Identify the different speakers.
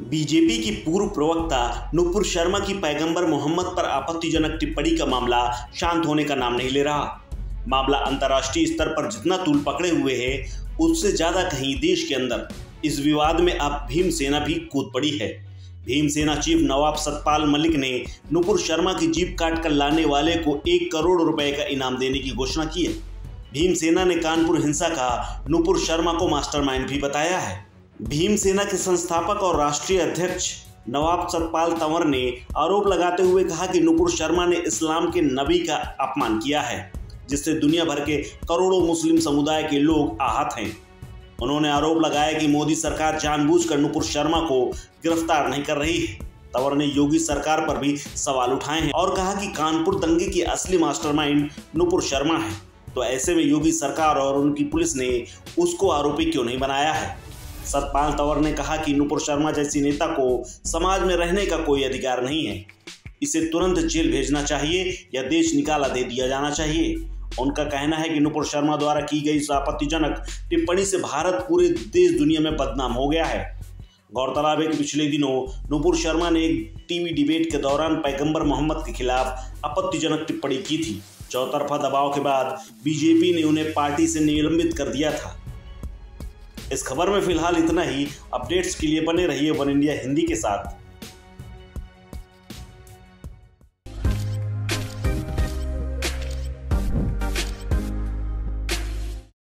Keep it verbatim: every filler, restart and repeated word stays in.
Speaker 1: BJP की पूर्व प्रवक्ता नुपुर शर्मा की पैगंबर मोहम्मद पर आपत्तिजनक टिप्पणी का मामला शांत होने का नाम नहीं ले रहा। मामला अंतर्राष्ट्रीय स्तर पर जितना तूल पकड़े हुए है, उससे ज्यादा कहीं देश के अंदर इस विवाद में अब भीमसेना भी कूद पड़ी है। भीमसेना चीफ नवाब सतपाल मलिक ने नुपुर शर्मा की जीप काट कर लाने वाले को एक करोड़ रुपए का इनाम देने की घोषणा की है। भीमसेना ने कानपुर हिंसा का नुपुर शर्मा को मास्टरमाइंड भी बताया है। भीमसेना के संस्थापक और राष्ट्रीय अध्यक्ष नवाब सतपाल तंवर ने आरोप लगाते हुए कहा कि नुपुर शर्मा ने इस्लाम के नबी का अपमान किया है, जिससे दुनिया भर के करोड़ों मुस्लिम समुदाय के लोग आहत हैं। उन्होंने आरोप लगाया कि मोदी सरकार जानबूझकर नुपुर शर्मा को गिरफ्तार नहीं कर रही है। तंवर ने योगी सरकार पर भी सवाल उठाए हैं और कहा कि कानपुर दंगे की असली मास्टरमाइंड नुपुर शर्मा है, तो ऐसे में योगी सरकार और उनकी पुलिस ने उसको आरोपी क्यों नहीं बनाया है। सतपाल तंवर ने कहा कि नुपुर शर्मा जैसी नेता को समाज में रहने का कोई अधिकार नहीं है, इसे तुरंत जेल भेजना चाहिए या देश निकाला दे दिया जाना चाहिए। उनका कहना है कि नुपुर शर्मा द्वारा की गई आपत्तिजनक टिप्पणी से भारत पूरे देश दुनिया में बदनाम हो गया है। गौरतलब है कि पिछले दिनों नुपुर शर्मा ने एक टीवी डिबेट के दौरान पैगंबर मोहम्मद के खिलाफ आपत्तिजनक टिप्पणी की थी। चौतरफा दबाव के बाद बीजेपी ने उन्हें पार्टी से निलंबित कर दिया था। इस खबर में फिलहाल इतना ही। अपडेट्स के लिए बने रहिए वन इंडिया हिंदी के साथ।